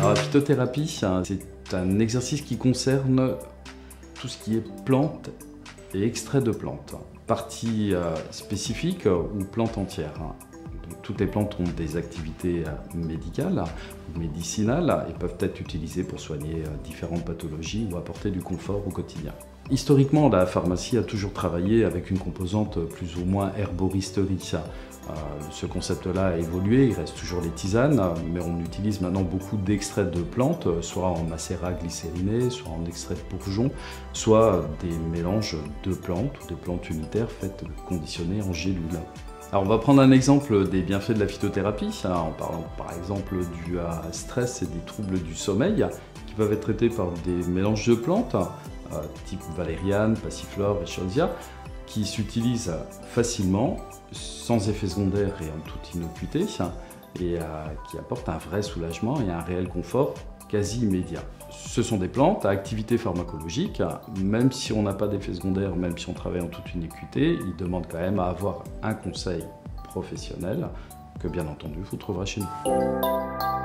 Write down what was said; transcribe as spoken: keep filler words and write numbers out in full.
Alors, la phytothérapie, c'est un exercice qui concerne tout ce qui est plantes et extraits de plantes. Partie euh, spécifique ou plantes entières. Donc, toutes les plantes ont des activités médicales ou médicinales et peuvent être utilisées pour soigner différentes pathologies ou apporter du confort au quotidien. Historiquement, la pharmacie a toujours travaillé avec une composante plus ou moins herboristerie. Euh, ce concept-là a évolué, il reste toujours les tisanes, mais on utilise maintenant beaucoup d'extraits de plantes, soit en macérat glycériné, soit en extrait de bourgeon, soit des mélanges de plantes ou des plantes unitaires faites conditionnées en gélules. Alors on va prendre un exemple des bienfaits de la phytothérapie, en parlant par exemple du stress et des troubles du sommeil, qui peuvent être traités par des mélanges de plantes, euh, type valériane, passiflore, eschscholzia, qui s'utilisent facilement, sans effet secondaire et en toute innocuité, et euh, qui apportent un vrai soulagement et un réel confort quasi immédiat. Ce sont des plantes à activité pharmacologique, même si on n'a pas d'effet secondaire, même si on travaille en toute innocuité, ils demandent quand même à avoir un conseil professionnel que bien entendu vous trouverez chez nous.